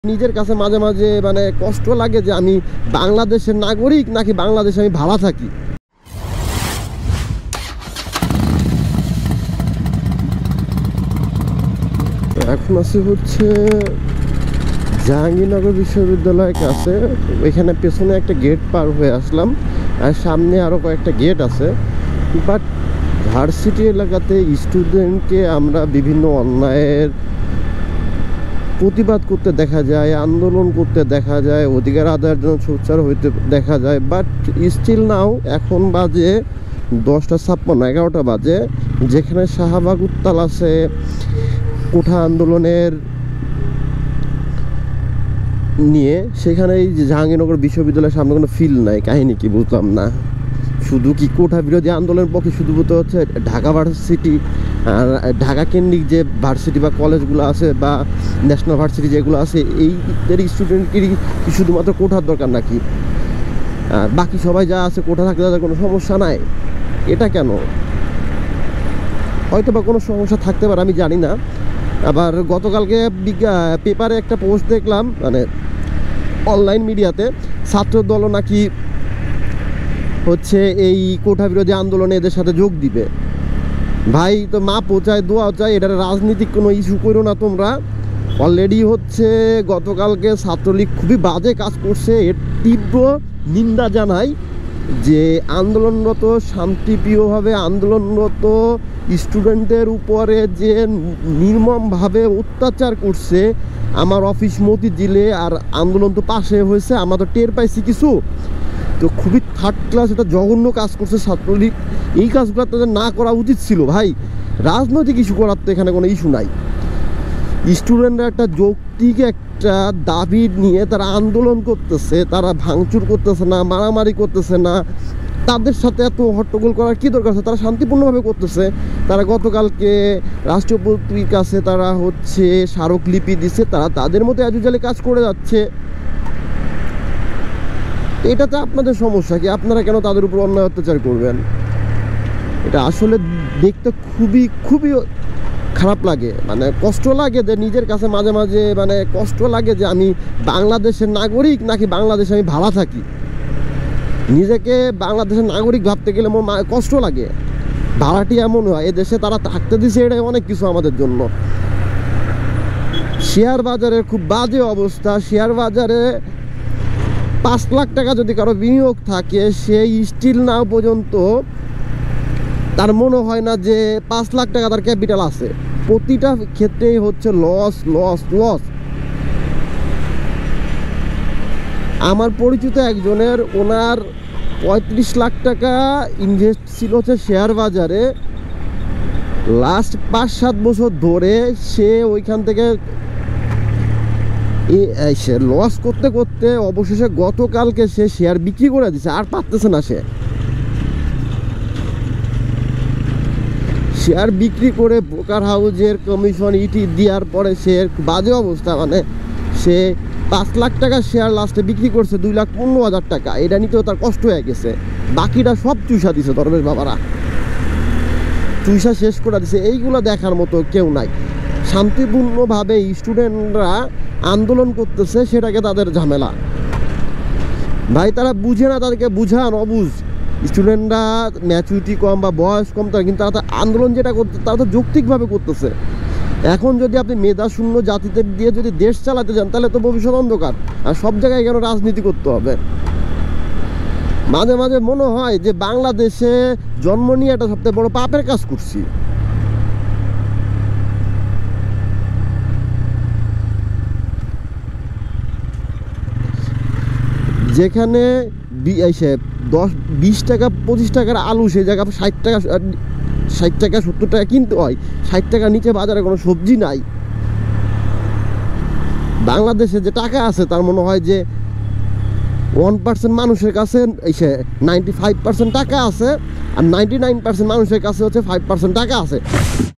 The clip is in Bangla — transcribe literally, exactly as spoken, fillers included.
নিজের কাছে মাঝে মাঝে মানে কষ্ট লাগে যে আমি বাংলাদেশের নাগরিক নাকি বাংলাদেশে আমি ভাড়া থাকি। এখন আছে হচ্ছে জাহাঙ্গীরনগর বিশ্ববিদ্যালয়ের কাছে, ওইখানে পেছনে একটা গেট পার হয়ে আসলাম আর সামনে আরও কয়েকটা গেট আছে। বাট ভার্সিটি এলাকাতে স্টুডেন্টকে আমরা বিভিন্ন অন্যায়ের প্রতিবাদ করতে দেখা যায়, আন্দোলন করতে দেখা যায়, অধিকার আদায়ের জন্য সোচ্চার হইতে দেখা যায়। বাট স্টিল নাও এখন বাজে দশটা ছাপ্পান্ন এগারোটা বাজে, যেখানে শাহবাগ উত্তাল আছে, কোঠা আন্দোলনের নিয়ে, সেখানে এই যে জাহাঙ্গীরনগর বিশ্ববিদ্যালয়ের সামনে কোনো ফিল নাই। কাহিনী কি বুঝলাম না। শুধু কি কোঠা বিরোধী আন্দোলনের পক্ষে শুধু বলতে হচ্ছে ঢাকা ভার্সিটি, আর ঢাকা কেন্দ্রিক যে ভার্সিটি বা কলেজগুলো আছে বা ন্যাশনাল ভার্সিটি যেগুলো আছে, এইদের স্টুডেন্টকেরই কি শুধুমাত্র কোঠার দরকার নাকি? আর বাকি সবাই যা আছে কোঠা থাকলে তাদের কোনো সমস্যা নাই? এটা কেন? হয়তো বা কোনো সমস্যা থাকতে পারে, আমি জানি না। আবার গতকালকে পেপারে একটা পোস্ট দেখলাম, মানে অনলাইন মিডিয়াতে, ছাত্রদলও নাকি হচ্ছে এই কোঠা বিরোধী আন্দোলনে এদের সাথে যোগ দিবে। ভাই তো মা পৌঁছায় দোয়া চাই, এটা রাজনীতিক কোনো ইস্যু করো না তোমরা। অলরেডি হচ্ছে গতকালকে ছাত্রলীগ খুবই বাজে কাজ করছে, এর তীব্র নিন্দা জানাই। যে আন্দোলনরত শান্তিপ্রিয়ভাবে আন্দোলনরত স্টুডেন্টদের উপরে যে নির্মমভাবে অত্যাচার করছে, আমার অফিস মতিঝিলে, আর আন্দোলন তো পাশে হয়েছে, আমরা তো টের পাইছি কিছু। তো খুবই থার্ড ক্লাস এটা জঘন্য কাজ করছে ছাত্রলীগ। এই কাজগুলো তাদের না করা উচিত ছিল। ভাই রাজনৈতিক ইস্যু করার তো এখানে কোনো ইস্যু নাই। স্টুডেন্টরা একটা যৌক্তিক একটা দাবি নিয়ে তারা আন্দোলন করতেছে, তারা ভাঙচুর করতেছে না, মারামারি করতেছে না। তাদের সাথে এত হট্টগোল করার কী দরকার আছে? তারা শান্তিপূর্ণভাবে করতেছে। তারা গতকালকে রাষ্ট্রপতির কাছে তারা হচ্ছে স্মারকলিপি দিচ্ছে, তারা তাদের মতো অ্যাজুজালি কাজ করে যাচ্ছে। এটাতে আপনাদের সমস্যা কি? আপনারা কেন তাদের উপর অন্যায় অত্যাচার করবেন? এটা আসলে দেখতে খুবই খুবই খারাপ লাগে, মানে কষ্ট লাগে যে নিজের কাছে মাঝে মাঝে মানে কষ্ট লাগে যে আমি বাংলাদেশের নাগরিক নাকি বাংলাদেশে আমি ভাড়া থাকি। নিজেকে বাংলাদেশের নাগরিক ভাবতে গেলে আমার কষ্ট লাগে। ভাড়াটি এমন হয়, এ দেশে তারা থাকতে দিছে, এটাই অনেক কিছু আমাদের জন্য। শেয়ার বাজারের খুব বাজে অবস্থা। শেয়ার বাজারে পাঁচ লাখ টাকা যদি কারো বিনিয়োগ থাকে, সেই স্টিল নাও পর্যন্ত তার মনে হয় না যে পাঁচ লাখ টাকা তার ক্যাপিটাল আছে। প্রতিটা ক্ষেত্রেই হচ্ছে লস লস লস। আমার পরিচিত একজনের, ওনার পঁয়ত্রিশ লাখ টাকা ইনভেস্ট ছিল হচ্ছে শেয়ার বাজারে। লাস্ট পাঁচ সাত বছর ধরে সে ওইখান থেকে সে লস করতে করতে অবশেষে গতকালকে সে শেয়ার বিক্রি করে দিছে, আর পারতেছে না। সে শেয়ার বিক্রি করে ব্রোকার হাউজের কমিশন ইটি দেওয়ার পরে সে বাজে অবস্থা, মানে সে পাঁচ লাখ টাকা শেয়ার লাস্টে বিক্রি করছে দুই লাখ পনেরো হাজার টাকা। এটা নিতেও তার কষ্ট হয়ে গেছে। বাকিটা সব চুষা দিছে ধর্মের বাবারা, চুষা শেষ করে দিছে। এইগুলো দেখার মতো কেউ নাই। শান্তিপূর্ণভাবে স্টুডেন্টরা আন্দোলন করতেছে, সেটাকে তাদের ঝামেলা। ভাই তারা বুঝে না, তাদেরকে বুঝান। অবুঝ স্টুডেন্টরা ম্যাচুরিটি কম বা বয়স কম, তারা কিন্তু তারা আন্দোলন যেটা করতে তারা তো যৌক্তিকভাবে করতেছে। এখন যদি আপনি মেধা শূন্য জাতিদের দিয়ে যদি দেশ চালাতে যান, তাহলে তো ভবিষ্যৎ অন্ধকার। আর সব জায়গায় কেন রাজনীতি করতে হবে? মাঝে মাঝে মনে হয় যে বাংলাদেশে জন্ম নিয়ে একটা সবথেকে বড় পাপের কাজ করছি। যেখানে দশ বিশ টাকা পঁচিশ টাকার আলু, সেই জায়গায় ষাট টাকা ষাট টাকা সত্তর টাকা কিনতে হয়। ষাট টাকার নিচে বাজারে কোনো সবজি নাই। বাংলাদেশে যে টাকা আছে তার মনে হয় যে ওয়ান পার্সেন্ট মানুষের কাছে এসে নাইনটি ফাইভ পার্সেন্ট টাকা আছে, আর নাইনটি নাইন পার্সেন্ট মানুষের কাছে হচ্ছে ফাইভ পার্সেন্ট টাকা আছে।